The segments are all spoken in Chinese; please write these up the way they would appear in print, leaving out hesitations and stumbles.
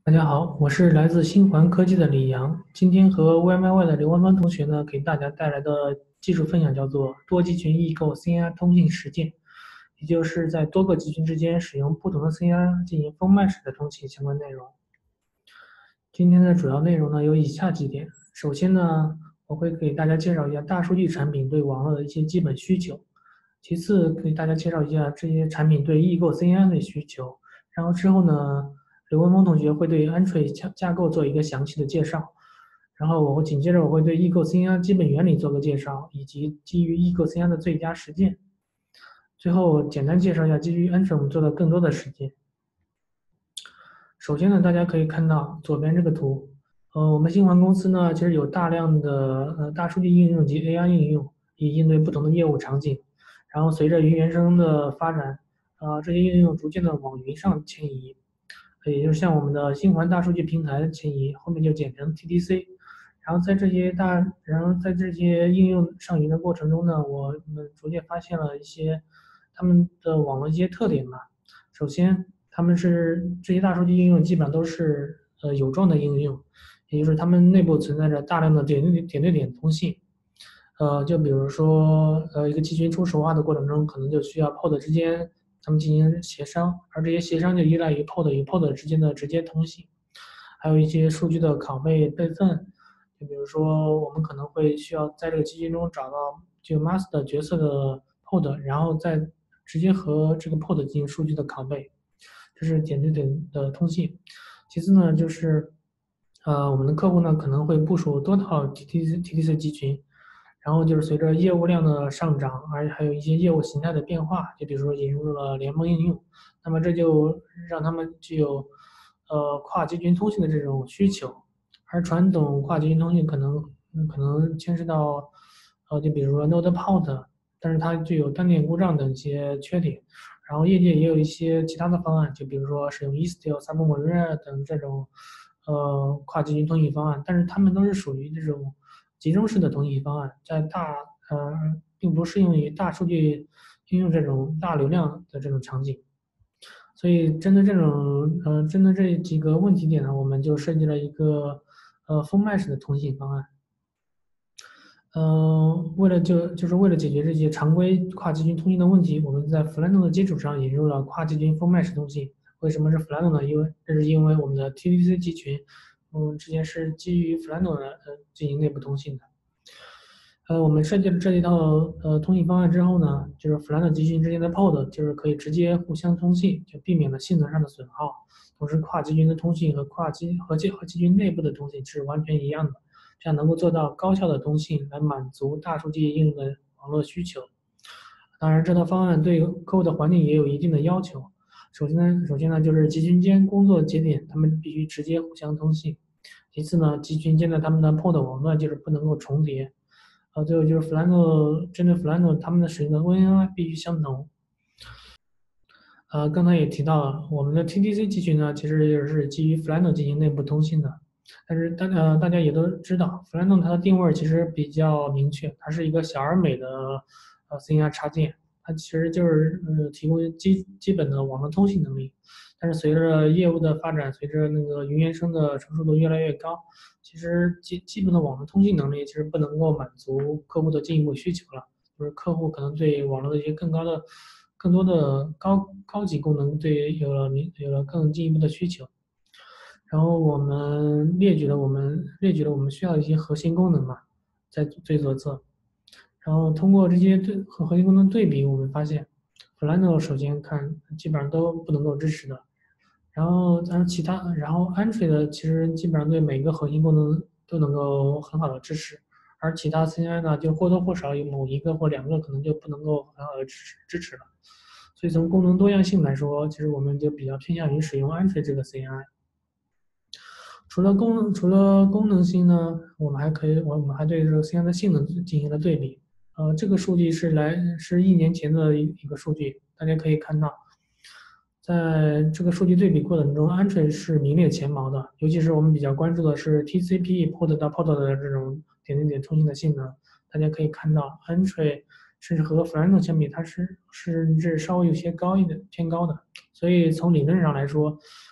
大家好，我是来自新环科技的李阳。今天和 YMY 的刘文芳同学呢，给大家带来的技术分享叫做多集群异构 CNI 通信实践，也就是在多个集群之间使用不同的 CNI 进行封麦式的通信相关内容。今天的主要内容呢有以下几点。首先呢，我会给大家介绍一下大数据产品对网络的一些基本需求。其次，给大家介绍一下这些产品对异构 CNI 的需求。然后之后呢，刘文峰同学会对 Entry 架构做一个详细的介绍。然后紧接着我会对异构 CNI 基本原理做个介绍，以及基于异构 CNI 的最佳实践。最后简单介绍一下基于 Entry 我们做的更多的实践。首先呢，大家可以看到左边这个图，我们新环公司呢，其实有大量的大数据应用及 AI 应用，以应对不同的业务场景。然后随着云原生的发展，这些应用逐渐的往云上迁移，也就是向我们的新环大数据平台迁移，后面就简称 TDC。然后在这些应用上云的过程中呢，我们逐渐发现了一些他们的网络一些特点吧。首先，这些大数据应用基本上都是有状的应用，也就是它们内部存在着大量的点对点通信。就比如说一个集群初始化的过程中，可能就需要 pod 之间他们进行协商，而这些协商就依赖于 pod 与 pod 之间的直接通信。还有一些数据的拷贝备份，就比如说我们可能会需要在这个集群中找到这个 master 角色的 pod，然后再直接和这个 pod 进行数据的拷贝。这是点对点的通信。其次呢，就是我们的客户呢可能会部署多套 TTC 集群，然后就是随着业务量的上涨，而还有一些业务形态的变化，就比如说引入了联盟应用，那么这就让他们具有跨集群通信的这种需求，而传统跨集群通信可能牵涉到就比如说 Node Port，但是它具有单点故障等一些缺点。然后业界也有一些其他的方案，就比如说使用 Istio、Submarine 等这种跨集群通信方案，但是它们都是属于这种集中式的通信方案，并不适用于大数据应用这种大流量的这种场景。所以针对这几个问题点呢，我们就设计了一个封麦式的通信方案。就是为了解决这些常规跨集群通信的问题，我们在 Flano 的基础上引入了跨集群封麦式通信。为什么是 Flano 呢？这是因为我们的 TDC 集群，之前是基于 Flano 进行内部通信的。我们设计了这一套通信方案之后呢，就是 Flano 集群之间的 pod 就是可以直接互相通信，就避免了性能上的损耗。同时，跨集群的通信和集群内部的通信是完全一样的。这样能够做到高效的通信，来满足大数据应用的网络需求。当然，这套方案对客户的环境也有一定的要求。首先呢，就是集群间工作节点，它们必须直接互相通信。其次呢，集群间的它们的 pod 网络就是不能够重叠。最后就是 针对 Flano 他们的使用的 ONI 必须相同。刚才也提到了，我们的 TDC 集群呢，其实也是基于 Flano 进行内部通信的。但是大家也都知道，Flano 它的定位其实比较明确，它是一个小而美的CNI 插件，它其实就是提供基本的网络通信能力。但是随着业务的发展，随着那个云原生的成熟度越来越高，其实基本的网络通信能力其实不能够满足客户的进一步需求了。就是客户可能对网络的一些更多的高级功能，有了更进一步的需求。然后我们列举了我们需要的一些核心功能嘛，在最左侧。然后通过这些核心功能对比，我们发现 Flano 首先看基本上都不能够支持的。然后 Entry 的其实基本上对每个核心功能都能够很好的支持，而其他 CNI 呢，就或多或少有某一个或两个可能就不能够很好的支持了。所以从功能多样性来说，其实我们就比较偏向于使用 Entry 这个 CNI。除了功能性呢，我们还对这个 CNI 的性能进行了对比。这个数据是1年前的一个数据，大家可以看到，在这个数据对比过程中，Entry 是名列前茅的，尤其是我们比较关注的是 TCP pod 到 pod 的这种点对点通信的性能。大家可以看到，Entry 甚至和 Flano 相比，它是甚至稍微有些偏高的。所以从理论上来说，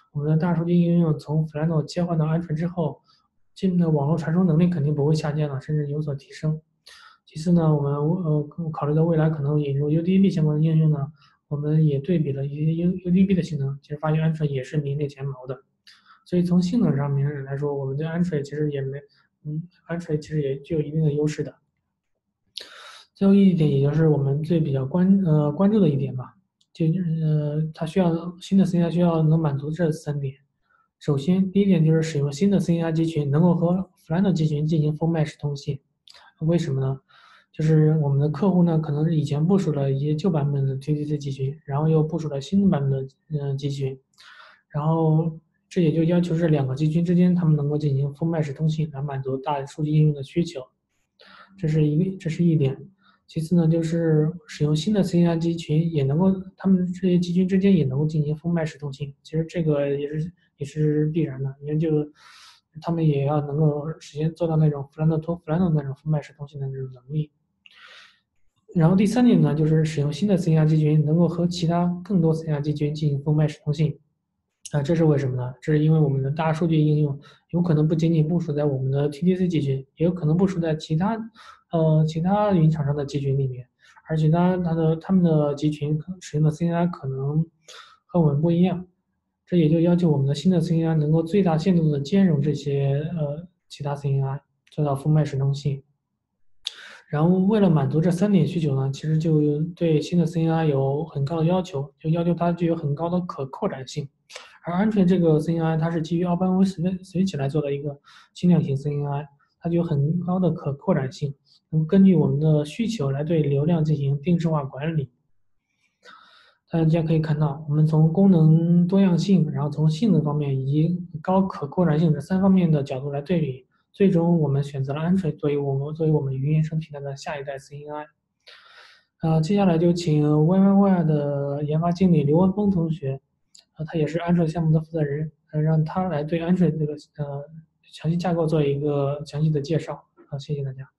我们的大数据应用从 Flannel 切换到 Android 之后，网络传输能力肯定不会下降了，甚至有所提升。其次呢，我们考虑到未来可能引入 UDP 相关的应用呢，我们也对比了一些 UDP 的性能，其实发现 Android 也是名列前茅的。所以从性能上面来说，我们对 Android 其实也没，Android 其实也具有一定的优势的。最后一点，也就是我们最比较关注的一点吧，它需要新的 CNI 需要能满足这3点。首先，第一点就是使用新的 CNI 集群能够和 Flannel 集群进行封麦式通信。为什么呢？就是我们的客户呢，可能是以前部署了一些旧版本的 TDC 集群，然后又部署了新版本的集群，然后这也就要求这2个集群之间他们能够进行封麦式通信，来满足大数据应用的需求。这是一点。其次呢，就是使用新的 CNI 集群，也能够他们这些集群之间也能够进行封麦式通信。其实这个也是必然的，因为他们也要能够实现做到那种 Flannel to Flannel 那种封麦式通信的那种能力。然后第3点呢，就是使用新的 CNI 集群，能够和其他更多 CNI 集群进行封麦式通信。这是为什么呢？这是因为我们的大数据应用有可能不仅仅部署在我们的 TDC 集群，也有可能部署在其他云厂商的集群里面，而且他们的集群使用的 CNI 可能和我们不一样，这也就要求我们的新的 CNI 能够最大限度的兼容这些其他 CNI，做到封麦式通信。然后为了满足这3点需求呢，其实就对新的 CNI 有很高的要求，就要求它具有很高的可扩展性。而安全这个 CNI 它是基于 Open Switch 来做的一个轻量型 CNI，它具有很高的可扩展性，能根据我们的需求来对流量进行定制化管理。大家可以看到，我们从功能多样性，然后从性能方面以及高可扩展性这3方面的角度来对比，最终我们选择了Android作为我们云原生平台的下一代 CNI。接下来就请 YYY 的研发经理刘文峰同学，他也是 Android 项目的负责人，让他来对 Android 这个详细架构做一个详细的介绍。好，谢谢大家。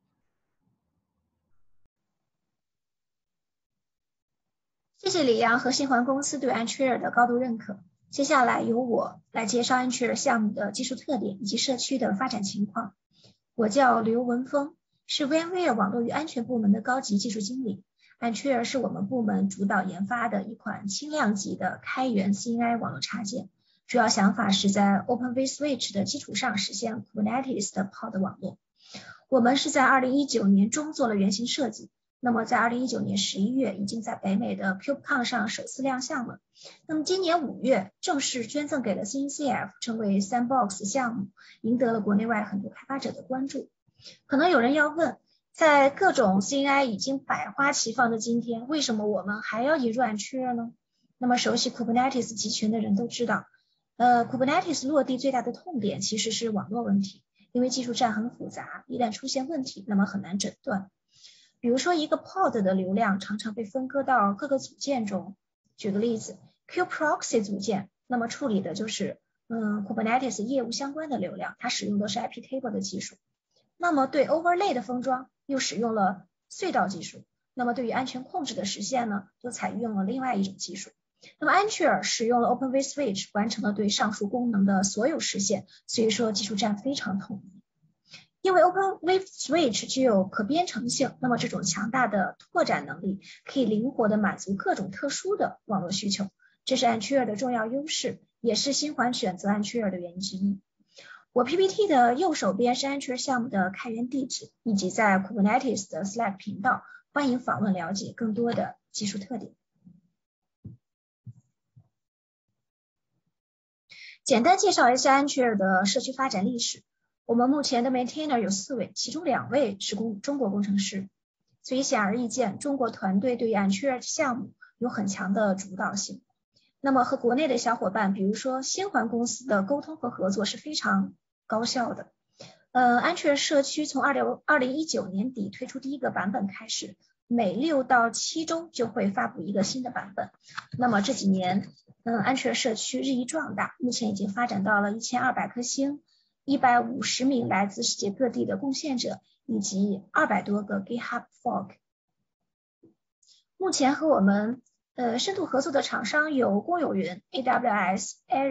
谢谢李阳和新环公司对 Antreer 的高度认可。接下来由我来介绍 Antreer 项目的技术特点以及社区的发展情况。我叫刘文峰，是 VMware 网络与安全部门的高级技术经理。Antreer 是我们部门主导研发的一款轻量级的开源 CNI 网络插件，主要想法是在 Open vSwitch 的基础上实现 Kubernetes 的 Pod 网络。我们是在2019年中做了原型设计，那么在2019年11月已经在北美的 KubeCon 上首次亮相了。那么今年5月正式捐赠给了 CNCF， 成为 Sandbox 项目，赢得了国内外很多开发者的关注。可能有人要问，在各种 CNI 已经百花齐放的今天，为什么我们还要引入 Antreer 呢？那么熟悉 Kubernetes 集群的人都知道，Kubernetes 落地最大的痛点其实是网络问题，因为技术栈很复杂，一旦出现问题，那么很难诊断。比如说一个 pod 的流量常常被分割到各个组件中。举个例子 ，Kubeproxy 组件，那么处理的就是Kubernetes 业务相关的流量，它使用的是 iptable 的技术。那么对 overlay 的封装又使用了隧道技术。那么对于安全控制的实现呢，就采用了另外一种技术。那么 Antreer 使用了 Open vSwitch 完成了对上述功能的所有实现，所以说技术栈非常统一。因为 Open vSwitch 具有可编程性，那么这种强大的拓展能力可以灵活的满足各种特殊的网络需求，这是 Antreer 的重要优势，也是新环选择 Antreer 的原因之一。我 PPT 的右手边是 Antreer 项目的开源地址，以及在 Kubernetes 的 Slack 频道，欢迎访问了解更多的技术特点。简单介绍一下 Antreer 的社区发展历史。我们目前的 maintainer 有4位，其中2位是中国工程师，所以显而易见，中国团队对于 Antreer 项目有很强的主导性。那么和国内的小伙伴，比如说新环公司的沟通和合作是非常高效的。Antreer 社区从2019年底推出第一个版本开始，每6到7周就会发布一个新的版本。那么这几年Antreer 社区日益壮大，目前已经发展到了1200颗星，150名来自世界各地的贡献者，以及200多个 GitHub fork。目前和我们深度合作的厂商有公有云、AWS、Azure、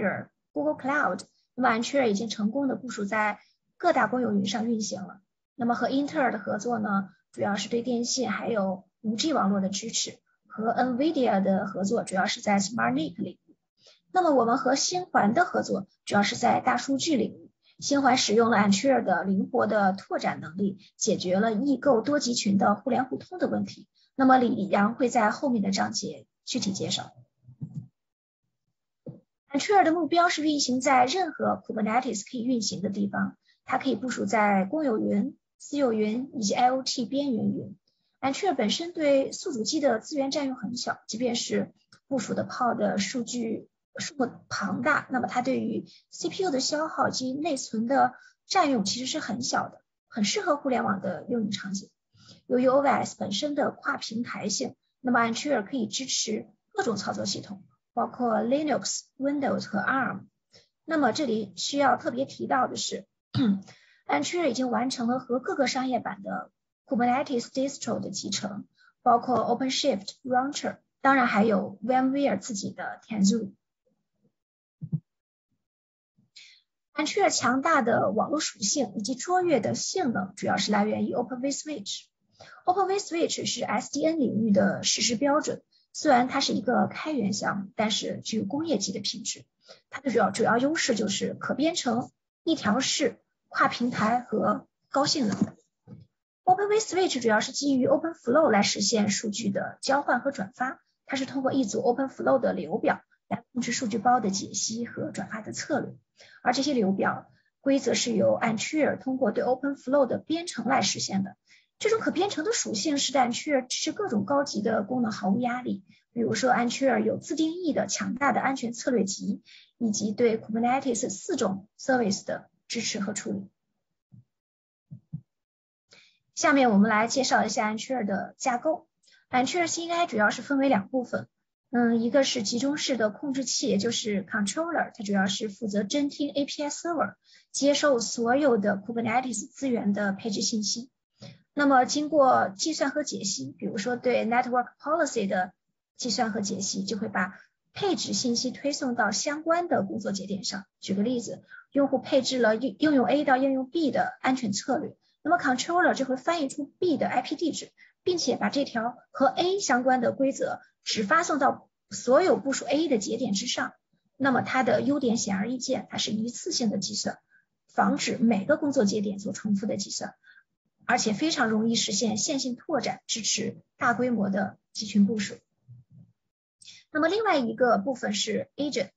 Google Cloud， 那么 Anchor 已经成功的部署在各大公有云上运行了。那么和英特尔的合作呢，主要是对电信还有 5G 网络的支持，和 NVIDIA 的合作主要是在 SmartNIC 领域。那么我们和星环的合作主要是在大数据领域，星环使用了 Anchor 的灵活的拓展能力，解决了异构多集群的互联互通的问题。那么李阳会在后面的章节具体介绍。Anchor 的目标是运行在任何 Kubernetes 可以运行的地方，它可以部署在公有云、私有云以及 IoT 边缘云。Anchor 本身对宿主机的资源占用很小，即便是部署的 pod 数据数目庞大，那么它对于 CPU 的消耗及内存的占用其实是很小的，很适合互联网的用于场景。由于 OS 本身的跨平台性，那么 Anchor 可以支持各种操作系统，包括 Linux、Windows 和 ARM。那么这里需要特别提到的是Anchor 已经完成了和各个商业版的 Kubernetes distro 的集成，包括 OpenShift、Rancher， 当然还有 VMware 自己的 Tanzu。Anchor 强大的网络属性以及卓越的性能主要是来源于 Open vSwitch。Open vSwitch 是 SDN 领域的实时标准，虽然它是一个开源项目，但是具有工业级的品质。它的主要优势就是可编程、一条式、跨平台和高性能。Open vSwitch 主要是基于 OpenFlow 来实现数据的交换和转发，它是通过一组 OpenFlow 的流表来控制数据包的解析和转发的策略，而这些流表规则是由 Anchor 通过对 OpenFlow 的编程来实现的。这种可编程的属性使得 Anchor 支持各种高级的功能毫无压力，比如说 Anchor 有自定义的强大的安全策略集，以及对 Kubernetes 4种 service 的支持和处理。下面我们来介绍一下 Anchor 的架构。Anchor CI 主要是分为2部分，一个是集中式的控制器，也就是 controller， 它主要是负责侦听 API server， 接受所有的 Kubernetes 资源的配置信息。那么经过计算和解析，比如说对 network policy 的计算和解析，就会把配置信息推送到相关的工作节点上。举个例子，用户配置了应用 A 到应用 B 的安全策略，那么 controller 就会翻译出 B 的 IP 地址，并且把这条和 A 相关的规则只发送到所有部署 A 的节点之上。那么它的优点显而易见，它是一次性的计算，防止每个工作节点做重复的计算，而且非常容易实现线性拓展，支持大规模的集群部署。那么另外一个部分是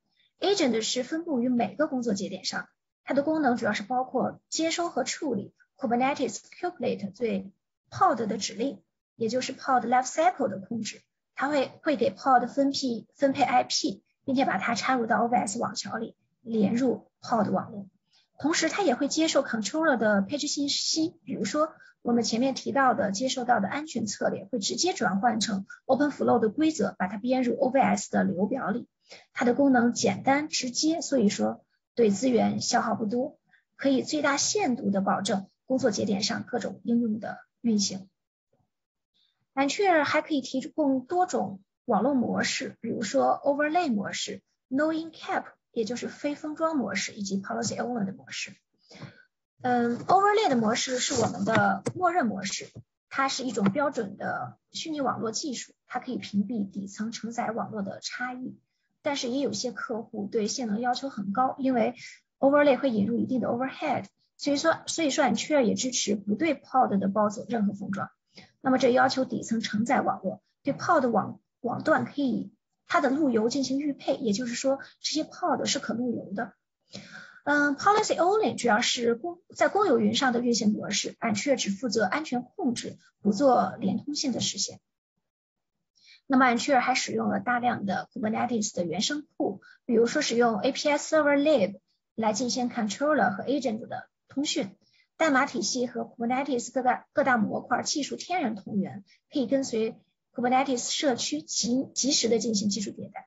Agent 是分布于每个工作节点上，它的功能主要是包括接收和处理 Kubernetes Kubelet 对 Pod 的指令，也就是 Pod Lifecycle 的控制。它会给 Pod 分配 IP， 并且把它插入到 OVS 网桥里，连入 Pod 网络。同时它也会接受 controller 的配置信息，比如说我们前面提到的接受到的安全策略会直接转换成 OpenFlow 的规则，把它编入 OVS 的流表里。它的功能简单直接，所以说对资源消耗不多，可以最大限度的保证工作节点上各种应用的运行。Anchor 还可以提供多种网络模式，比如说 Overlay 模式、No In-Cap， 也就是非封装模式，以及 Policy Owner 的模式。Overlay 的模式是我们的默认模式，它是一种标准的虚拟网络技术，它可以屏蔽底层承载网络的差异。但是也有些客户对性能要求很高，因为 Overlay 会引入一定的 overhead， 所以说 Anchor 也支持不对 Pod 的包走任何封装。那么这要求底层承载网络对 Pod 网段可以它的路由进行预配，也就是说这些 Pod 是可路由的。Policy Only 主要是在公有云上的运行模式， Anchor 只负责安全控制，不做连通性的实现。那么 Anchor 还使用了大量的 Kubernetes 的原生库，比如说使用 API Server Lib 来进行 Controller 和 Agent 的通讯。代码体系和 Kubernetes 各大模块技术天然同源，可以跟随 Kubernetes 社区及时的进行技术迭代。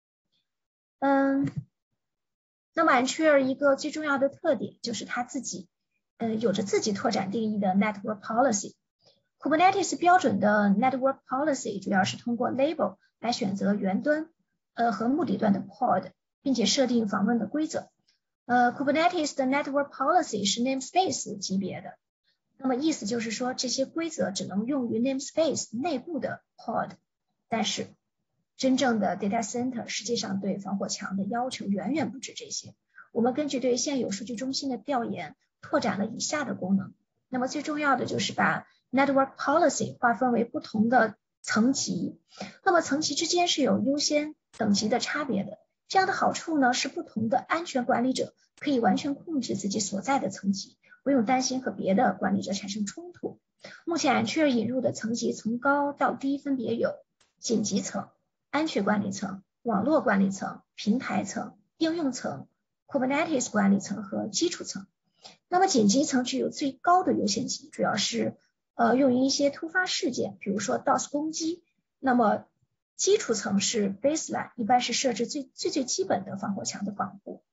那么 Anchor 一个最重要的特点就是它自己有着自己拓展定义的 Network Policy。Kubernetes 标准的 Network Policy 主要是通过 Label 来选择源端和目的端的 Pod， 并且设定访问的规则。Kubernetes 的 Network Policy 是 namespace 级别的，那么意思就是说这些规则只能用于 namespace 内部的 pod， 但是真正的 data center 实际上对防火墙的要求远远不止这些。我们根据对现有数据中心的调研，拓展了以下的功能。那么最重要的就是把 Network Policy 划分为不同的层级，那么层级之间是有优先等级的差别的。这样的好处呢，是不同的安全管理者可以完全控制自己所在的层级，不用担心和别的管理者产生冲突。目前 Antr 引入的层级从高到低分别有紧急层、安全管理层、网络管理层、平台层、应用层、Kubernetes 管理层和基础层。那么紧急层具有最高的优先级，主要是用于一些突发事件，比如说 DOS 攻击。那么基础层是 baseline， 一般是设置最基本的防火墙的防护。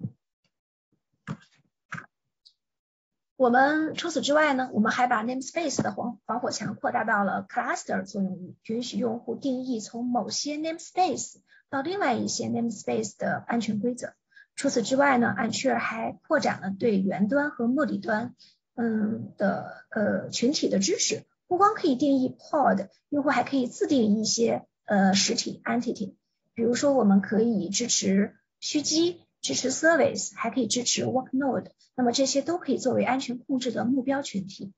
我们除此之外呢，我们还把 namespace 的防火墙扩大到了 cluster 作用域，允许用户定义从某些 namespace 到另外一些 namespace 的安全规则。除此之外呢， Antr 还扩展了对源端和目的端群体的支持，不光可以定义 pod， 用户还可以自定义一些实体 entity， 比如说我们可以支持虚机，支持 service， 还可以支持 worknode， 那么这些都可以作为安全控制的目标群体。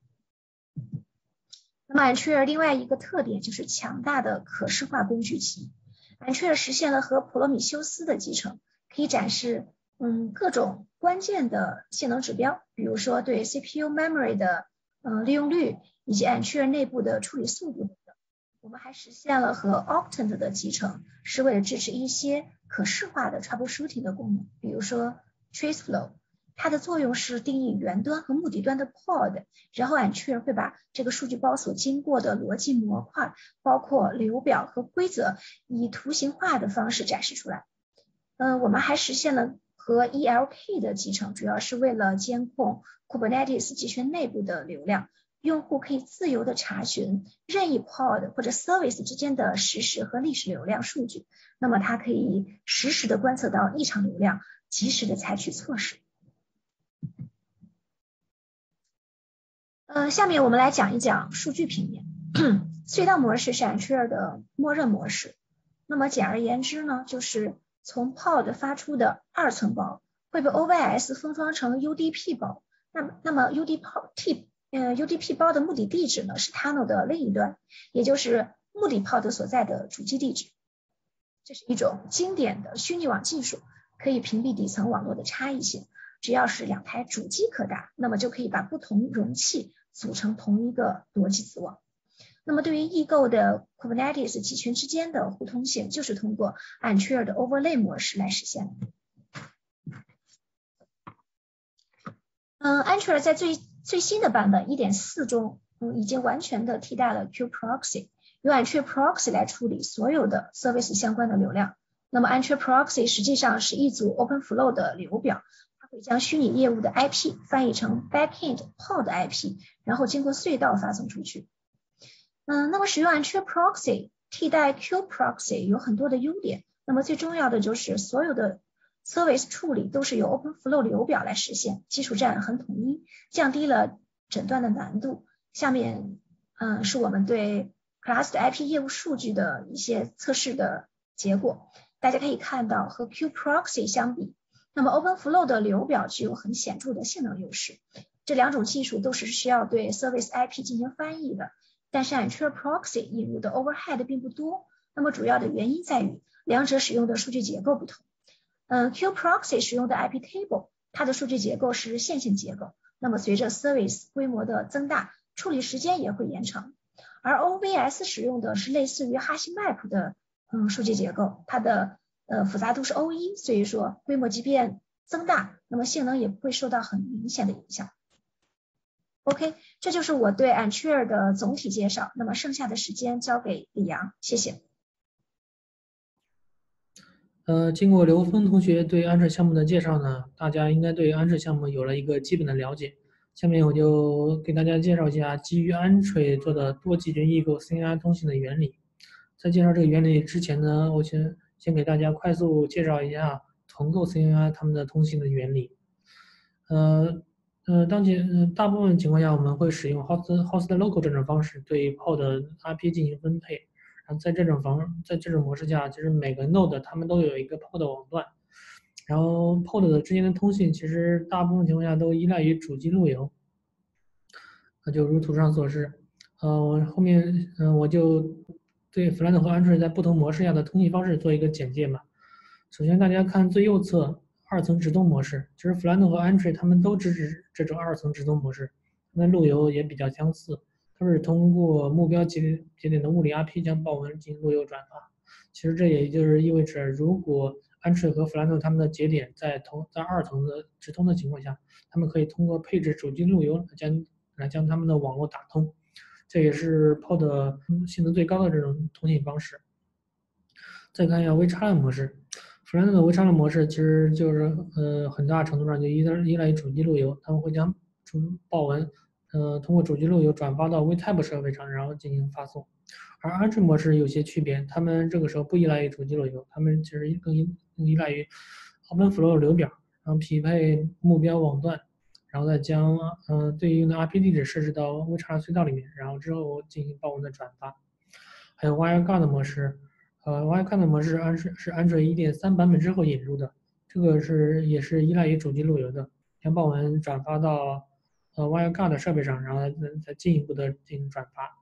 那么 Antr 另外一个特点就是强大的可视化工具集。Antr 实现了和普罗米修斯的集成，可以展示各种关键的性能指标，比如说对 CPU memory 的利用率，以及 Antr 内部的处理速度等等。我们还实现了和 Octant 的集成，是为了支持一些可视化的 troubleshooting 的功能，比如说 Traceflow， 它的作用是定义源端和目的端的 pod， 然后 Antr 会把这个数据包所经过的逻辑模块，包括流表和规则，以图形化的方式展示出来。我们还实现了和 ELK 的集成，主要是为了监控 Kubernetes 集群内部的流量。用户可以自由的查询任意 pod 或者 service 之间的实时和历史流量数据，那么它可以实时的观测到异常流量，及时的采取措施。下面我们来讲一讲数据平面。隧道模式是 Antr 的默认模式。那么简而言之呢，就是从 pod 发出的2寸包会被 OVS 封装成 UDP 包，那么 UDP 包的目的地址呢是 tunnel 的另一端，也就是目的 pod 所在的主机地址。这是一种经典的虚拟网技术，可以屏蔽底层网络的差异性。只要是2台主机可达，那么就可以把不同容器组成同一个逻辑子网。那么对于异构的 Kubernetes 集群之间的互通性，就是通过 Antr 的 overlay 模式来实现的。Antr 在最新的版本 1.4 中，已经完全的替代了 Kubeproxy， 由 Antr Proxy 来处理所有的 service 相关的流量。那么 Antr Proxy 实际上是一组 OpenFlow 的流表，它会将虚拟业务的 IP 翻译成 backend pod IP， 然后经过隧道发送出去。那么使用 Antr Proxy 替代 Kubeproxy 有很多的优点，那么最重要的就是所有的 service 处理都是由 OpenFlow 流表来实现，基础站很统一，降低了诊断的难度。下面是我们对 Cluster IP 业务数据的一些测试的结果。大家可以看到，和 Kubeproxy 相比，那么 OpenFlow 的流表具有很显著的性能优势。这两种技术都是需要对 service IP 进行翻译的，但是 Antr Proxy 引入的 overhead 并不多。那么主要的原因在于两者使用的数据结构不同。Kubeproxy 使用的 IP table， 它的数据结构是线性结构，那么随着 service 规模的增大，处理时间也会延长。而 OVS 使用的是类似于哈希 map 的数据结构，它的复杂度是 O1， 所以说规模即便增大，那么性能也不会受到很明显的影响。OK， 这就是我对 Antr 的总体介绍，那么剩下的时间交给李阳，谢谢。 经过刘峰同学对Antr项目的介绍呢，大家应该对Antr项目有了一个基本的了解。下面我就给大家介绍一下基于Antr做的多集群异构 CNI 通信的原理。在介绍这个原理之前呢，我先先给大家快速介绍一下同构 CNI 它们的通信的原理。大部分情况下我们会使用 host local 这种方式对 pod IP 进行分配。然后在这种模式下，其实每个 node 它们都有一个 pod 网段，然后 pod 的之间的通信其实大部分情况下都依赖于主机路由。就如图上所示，后面我就对 Flato 和 Android 在不同模式下的通信方式做一个简介嘛。首先大家看最右侧二层直通模式，其实 Flato 和 Android 它们都支持这种二层直通模式，它们路由也比较相似，都是通过目标节点的物理 IP 将报文进行路由转发。其实这也就是意味着，如果 Android 和 Flato 它们的节点在二层的直通的情况下，它们可以通过配置主机路由来将它们的网络打通，这也是 pod 性能最高的这种通信方式。再看一下 WeChat 模式 ，Flato 的 WeChat 模式其实就是很大程度上就依赖于主机路由，他们会将报文通过主机路由转发到 WeType 设备上，然后进行发送。而 Android 模式有些区别，他们这个时候不依赖于主机路由，他们其实更依赖于 OpenFlow 流表，然后匹配目标网段。然后再将对应的 IP 地址设置到 WeChat 隧道里面，然后之后进行报文的转发。还有 WireGuard 模式，WireGuard 模式是 Android 1.3版本之后引入的，这个也是依赖于主机路由的，将报文转发到WireGuard 设备上，然后再进一步的进行转发。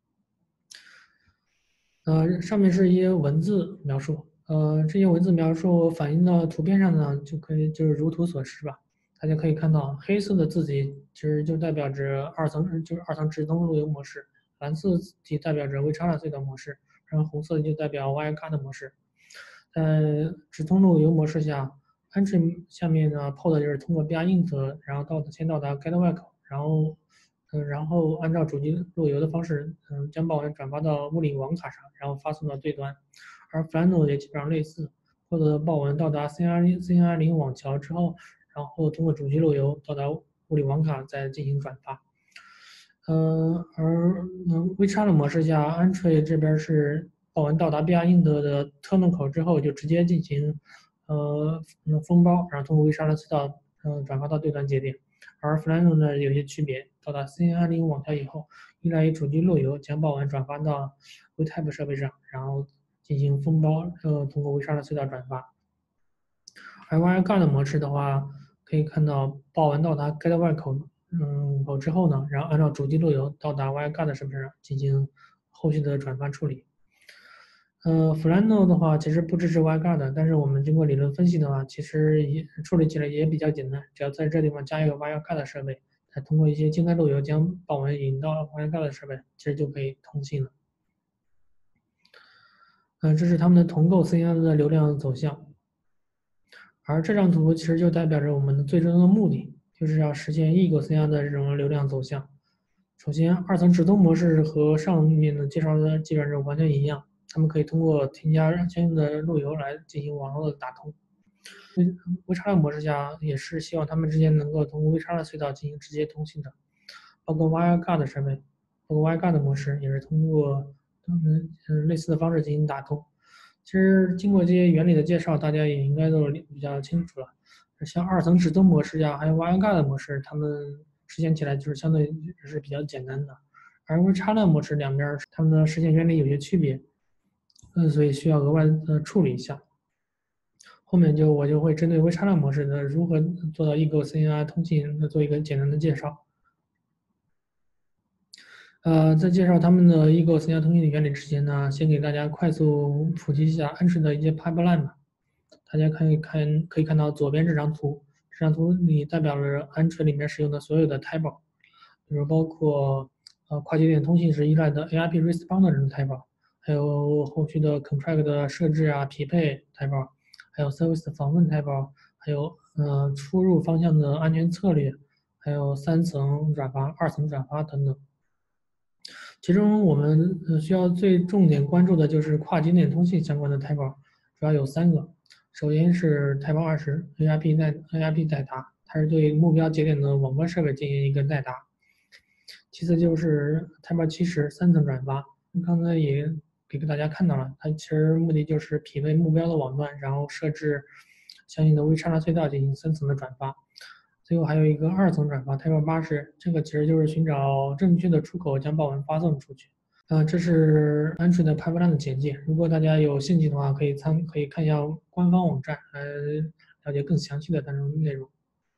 上面是一些文字描述，这些文字描述反映到图片上呢，就是如图所示吧。大家可以看到，黑色的字体其实就代表着二层直通路由模式，蓝色字体代表着 WeChat 隧道模式，然后红色就代表 WireGuard 模式。在直通路由模式下，Android 下面呢 pod 就是通过 BR-int，然后先到达 gateway 口，然后按照主机路由的方式，将报文转发到物理网卡上，然后发送到对端。而 Flato 也基本上类似，获得报文到达 CNI0 网桥之后，然后通过主机路由到达物理网卡再进行转发。WeChat 模式下，Android 这边是报文到达 BR-int 的 terminal 口之后，就直接进行封包，然后通过 WeChat 隧道转发到对端节点。而 Flato 呢有些区别，到达 CNI0 网桥以后，依赖于主机路由将报文转发到 WeType 设备上，然后进行封包，通过 WeChat 隧道转发。而 WireGuard 模式的话，可以看到报文到达 gateway 口之后呢，然后按照主机路由到达 WireGuard 设备上进行后续的转发处理。Flato 的话其实不支持 WireGuard，但是我们经过理论分析的话，其实处理起来也比较简单，只要在这地方加一个 WireGuard 设备，再通过一些静态路由将报文引到 WireGuard 设备，其实就可以通信了。这是他们的同构 CNI 的流量走向。而这张图其实就代表着我们的最终的目的，就是要实现异构 CNI 的这种流量走向。首先，二层直通模式和上面的介绍的基本上完全一样，他们可以通过添加相应的路由来进行网络的打通。WeChat 模式下也是希望他们之间能够通过 WeChat 隧道进行直接通信的，包括 WireGuard 设备，包括 WireGuard 模式也是通过类似的方式进行打通。其实经过这些原理的介绍，大家也应该都比较清楚了。像二层直通模式呀，还有 WireGuard 模式，它们实现起来就是相对是比较简单的。而 WeChat 模式两边它们的实现原理有些区别，所以需要额外的处理一下。后面我就会针对 WeChat 模式的如何做到异构 CNI 通信做一个简单的介绍。在介绍他们的异构 CNI 通信的原理之前呢，先给大家快速普及一下安顺的一些 pipeline 吧。大家可以看到左边这张图，这张图里代表了安卓里面使用的所有的 type， 比如包括跨节点通信时依赖的 ARP responder 这种 type， 还有后续的 contract 的设置啊、匹配 type， 还有 service 访问 type， 还有出入方向的安全策略，还有3层转发、2层转发等等。其中我们需要最重点关注的就是跨节点通信相关的 type， 主要有3个。首先是 Type 20 ARP 代答，它是对目标节点的网关设备进行一个代答。其次就是 Type 70 3层转发，刚才也给大家看到了，它其实目的就是匹配目标的网段，然后设置相应的微叉隧道进行3层的转发。最后还有一个2层转发 Type 80，这个其实就是寻找正确的出口将报文发送出去。这是Android 的 Pipeline 的简介。如果大家有兴趣的话，可以看一下官方网站来了解更详细的内容。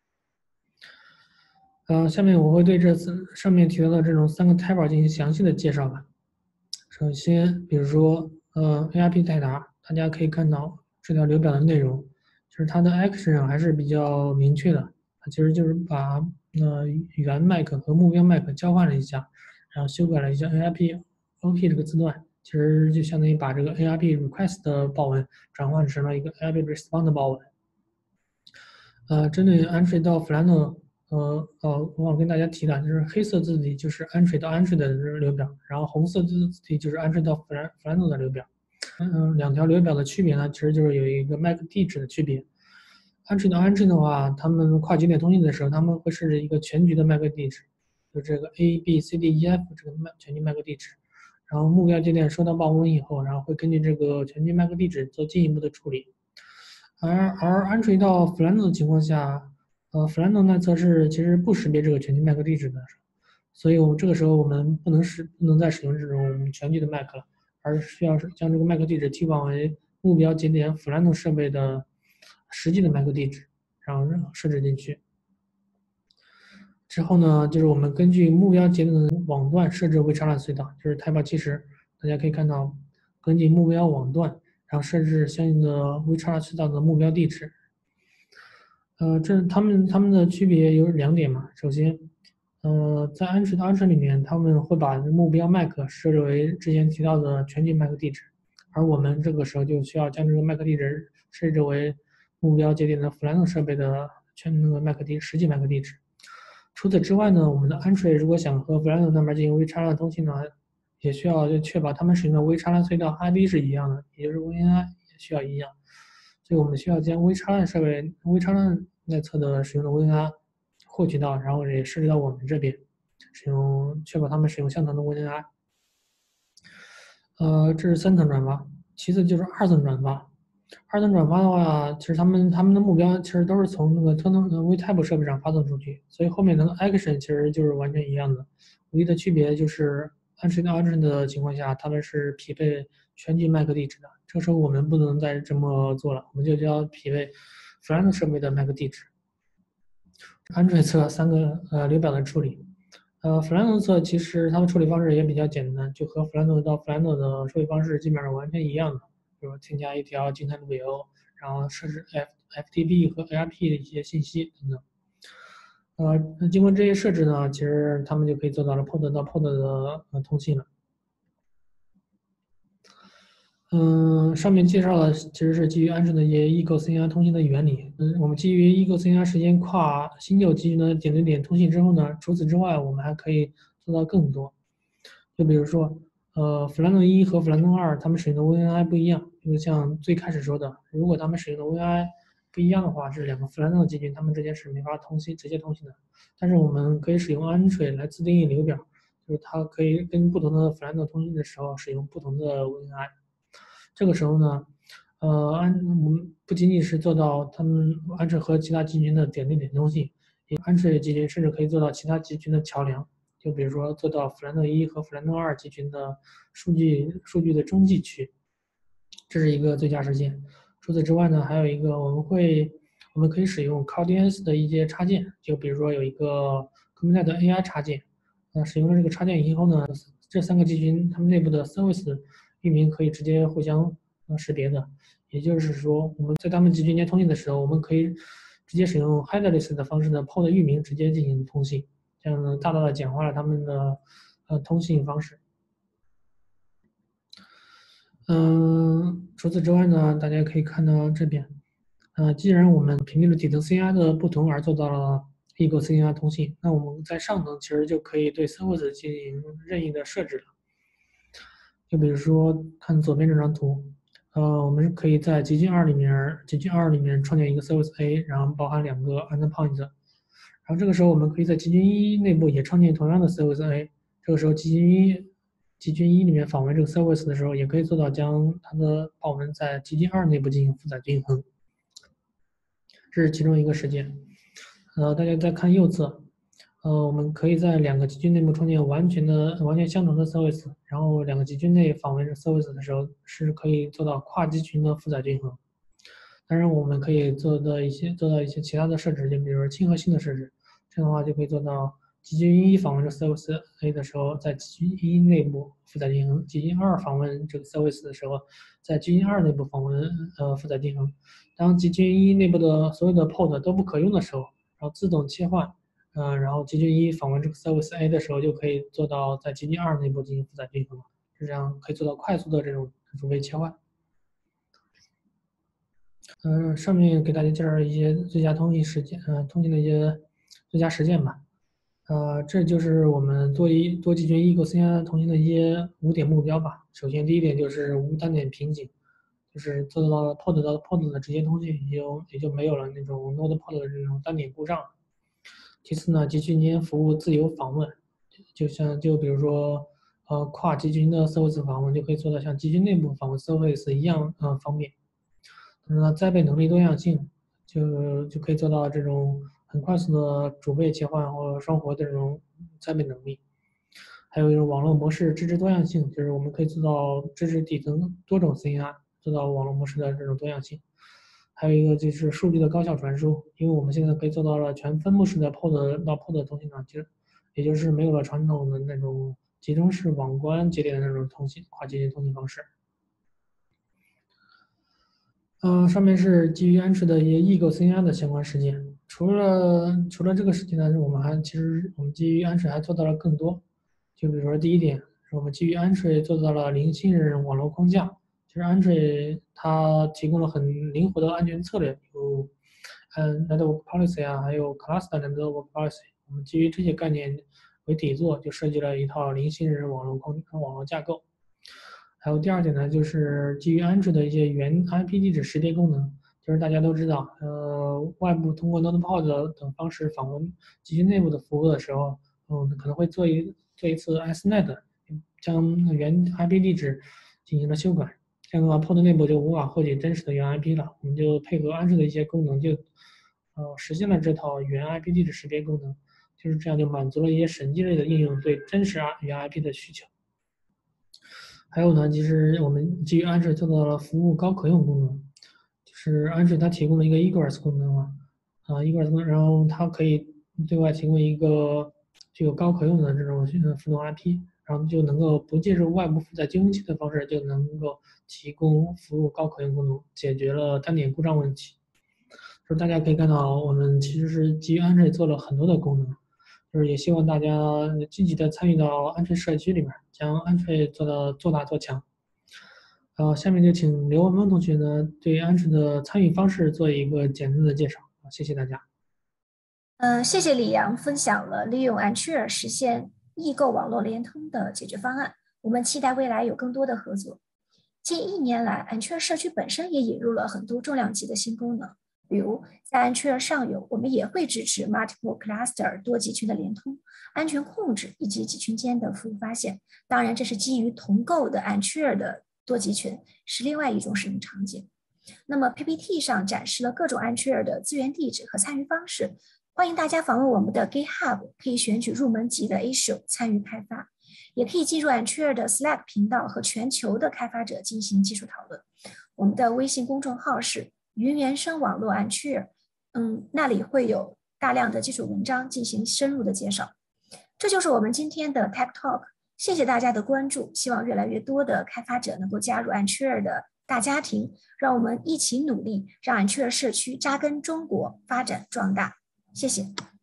下面我会对这次上面提到的这种3个 Type 进行详细的介绍吧。首先，比如说ARP 代答，大家可以看到这条流表的内容，就是它的 action 还是比较明确的，它其实就是把原 MAC 和目标 MAC 交换了一下，然后修改了一下 ARP OP 这个字段，其实就相当于把这个 ARP request 的报文转换成了一个 ARP response 的报文。针对 Android 到 Flannel，我忘了跟大家提的，就是黑色字体就是 Android 到 Android 的流表，然后红色字体就是 Android 到 Flannel 的流表。2条流表的区别呢，其实就是有一个 MAC 地址的区别。Android 到 Android 的话，他们跨节点通信的时候，他们会设置一个全局的 MAC 地址，就这个 A B C D E F 这个全局 MAC 地址。然后目标节点收到报文以后，然后会根据这个全局 MAC 地址做进一步的处理。而Android 到 Flannel 的情况下，Flannel 那侧是其实不识别这个全局 MAC 地址的，所以我们这个时候我们不能再使用这种全局的 MAC 了，而需要将这个 MAC 地址替换为目标节点 Flannel 设备的实际的 MAC 地址，然后设置进去。之后呢，就是我们根据目标节点的网段设置微插栏隧道，就是 Type 70，大家可以看到，根据目标网段，然后设置相应的微插栏隧道的目标地址。它们的区别有2点嘛。首先，在Android 里面，他们会把目标 MAC 设置为之前提到的全局 MAC 地址，而我们这个时候就需要将这个 MAC 地址设置为目标节点的 Flannel 设备的实际 MAC 地址。除此之外呢，我们的Android如果想和 Flannel 那边进行微插栏通信呢，也需要确保他们使用的微插栏隧道 ID 是一样的，也就是 VNI 也需要一样。所以我们需要将微插栏内侧的使用的 VNI 获取到，然后也设置到我们这边，确保他们使用相同的 VNI。这是3层转发，其次就是2层转发。2层转发的话，其实他们的目标其实都是从那个WeType 设备上发送出去，所以后面的 action 其实就是完全一样的，唯一的区别就是Android 到 Android 的情况下，他们是匹配全局 MAC 地址的，这个时候我们不能再这么做了，我们就要匹配 Flannel 设备的 MAC 地址。Android 侧3个流表的处理。Flannel 侧其实它的处理方式也比较简单，就和 Flannel 到 Flannel 的处理方式基本上完全一样的，比如添加一条静态的尾鸥，然后设置 FTP 和 ARP 的一些信息等等。那经过这些设置呢，其实他们就可以做到了 Pod 到 Pod 的通信了。上面介绍了其实是基于 Android 的一些 eGo-CNI 通信的原理。我们基于 eGo-CNI 实现跨新旧机群的点对点通信之后呢，除此之外，我们还可以做到更多。就比如说，Flannel 1和 Flannel 2，他们使用的 VNI 不一样。就像最开始说的，如果他们使用的 VNI 不一样的话，这2个 Flannel 机群他们之间是没法直接通信的。但是我们可以使用 Android 来自定义流表，就是它可以跟不同的 Flannel 通信的时候使用不同的 VNI。这个时候呢，我们不仅仅是做到他们Android和其他集群的点对点通信，Android 集群甚至可以做到其他集群的桥梁，就比如说做到 Flannel 1和 Flannel 2集群的数据的中继区，这是一个最佳实现。除此之外呢，还有一个我们可以使用 CalDNS 的一些插件，就比如说有一个 Kubernetes 的 AI 插件，使用了这个插件以后呢，这3个集群它们内部的 service 域名可以直接互相识别的，也就是说我们在他们集群间通信的时候，我们可以直接使用 headerless 的方式的 pod 域名直接进行通信，这样呢大大的简化了他们的通信方式。除此之外呢，大家可以看到这边，既然我们屏蔽了底层 CNI 的不同而做到了eGo-CNI 通信，那我们在上层其实就可以对 service 进行任意的设置了。就比如说看左边这张图，我们可以在集群2里面创建一个 service A， 然后包含2个 endpoint， 然后这个时候我们可以在集群1内部也创建同样的 service A， 这个时候集群1 集群1里面访问这个 service 的时候，也可以做到将它的跑文在集群2内部进行负载均衡，这是其中一个实践。大家再看右侧，我们可以在2个集群内部创建完全相同的 service， 然后2个集群内访问 service 的时候是可以做到跨集群的负载均衡。当然，我们可以做到一些其他的设置，就比如说亲和性的设置，这样的话就可以做到集群1访问这 service A 的时候，在集群1内部负载均衡；集群2访问这个 service 的时候，在集群2内部访问负载均衡。当集群1内部的所有的 port 都不可用的时候，然后自动切换，然后集群1访问这个 service A 的时候，就可以做到在集群2内部进行负载均衡，就这样可以做到快速的这种组位切换。上面给大家介绍一些最佳通信实践，通信的一些最佳实践吧。这就是我们多集群异构 CNI 通信的一些5点目标吧。首先，第一点就是无单点瓶颈，就是做到 port 到 port 的直接通信，也就没有了那种 node port 的这种单点故障。其次呢，集群间服务自由访问，就比如说跨集群的 service 访问就可以做到像集群内部访问 service 一样方便。栽培能力多样性，就可以做到这种很快速的主辈切换或双活的这种栽培能力。还有一种网络模式支持多样性，就是我们可以做到支持底层多种 CNI， 做到网络模式的这种多样性。还有一个就是数据的高效传输，因为我们现在可以做到了全分布式的 port 到 port 通信也就是没有了传统的那种集中式网关节点的那种跨节点通信方式。上面是基于安驰的一些异构 CNI 的相关实践。除了这个实践呢，我们基于安驰还做到了更多。就比如说第一点，是我们基于安驰做到了零信任网络框架。就是安驰它提供了很灵活的安全策略，有Network Policy 啊，还有 Cluster Network Policy。我们基于这些概念为底座，就设计了一套零信任网络架构。还有第二点呢，就是基于安卓的一些原 IP 地址识别功能，就是大家都知道，外部通过 NodePod 等方式访问集群内部的服务的时候，可能会做一次 SNET， 将原 IP 地址进行了修改，这样的话 pod 内部就无法获取真实的原 IP 了。我们就配合安卓的一些功能，就实现了这套原 IP 地址识别功能，就是这样就满足了一些审计类的应用对真实原 IP 的需求。还有呢，就是我们基于安卓做到了服务高可用功能，就是安卓它提供了一个 egress 功能嘛，egress 功能，然后它可以对外提供一个具有高可用的这种浮动 IP， 然后就能够不借助外部负载均衡器的方式就能够提供服务高可用功能，解决了单点故障问题。就是大家可以看到，我们其实是基于安卓做了很多的功能。就是也希望大家积极的参与到安全社区里面，将安全做大做强。下面就请刘文峰同学呢对安全的参与方式做一个简单的介绍。谢谢大家。 谢谢李阳分享了利用 Anchor 实现异构网络联通的解决方案。我们期待未来有更多的合作。近1年来 ，Anchor 社区本身也引入了很多重量级的新功能。比如，在 Anchor 上游，我们也会支持 Multiple Cluster 多集群的联通、安全控制以及集群间的服务发现。当然，这是基于同构的 Anchor 的多集群，是另外一种使用场景。那么 PPT 上展示了各种 Anchor 的资源地址和参与方式，欢迎大家访问我们的 GitHub， 可以选取入门级的 issue 参与开发，也可以进入 Anchor 的 Slack 频道和全球的开发者进行技术讨论。我们的微信公众号是云原生网络 Anchor， 那里会有大量的技术文章进行深入的介绍。这就是我们今天的 Tech Talk， 谢谢大家的关注，希望越来越多的开发者能够加入 Anchor 的大家庭，让我们一起努力，让 Anchor 社区扎根中国，发展壮大。谢谢。